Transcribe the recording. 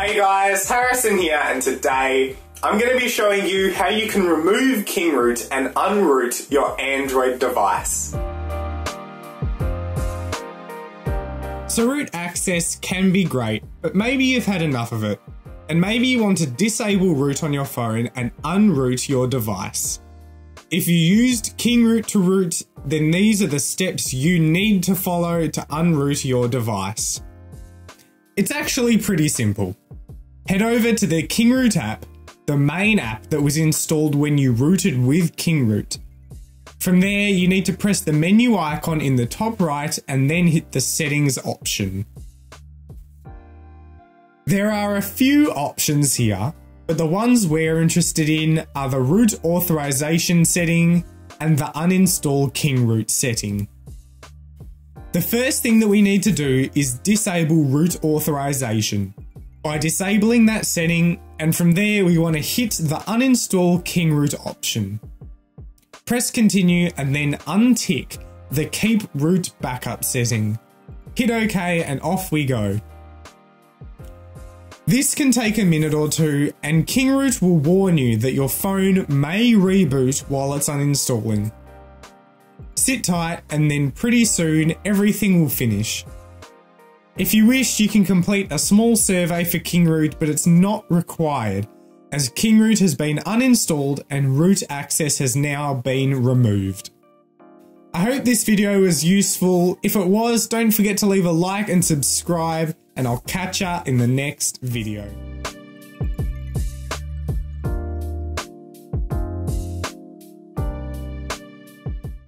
Hey guys, Harrison here, and today I'm going to be showing you how you can remove Kingroot and unroot your Android device. So root access can be great, but maybe you've had enough of it, and maybe you want to disable root on your phone and unroot your device. If you used Kingroot to root, then these are the steps you need to follow to unroot your device. It's actually pretty simple. Head over to the Kingroot app, the main app that was installed when you rooted with Kingroot. From there, you need to press the menu icon in the top right and then hit the settings option. There are a few options here, but the ones we're interested in are the root authorization setting and the uninstall Kingroot setting. The first thing that we need to do is disable root authorization by disabling that setting, and from there we want to hit the uninstall Kingroot option. Press continue and then untick the keep root backup setting. Hit OK and off we go. This can take a minute or two, and Kingroot will warn you that your phone may reboot while it's uninstalling. Sit tight and then pretty soon everything will finish. If you wish, you can complete a small survey for Kingroot, but it's not required, as Kingroot has been uninstalled and root access has now been removed. I hope this video was useful. If it was, don't forget to leave a like and subscribe, and I'll catch ya in the next video.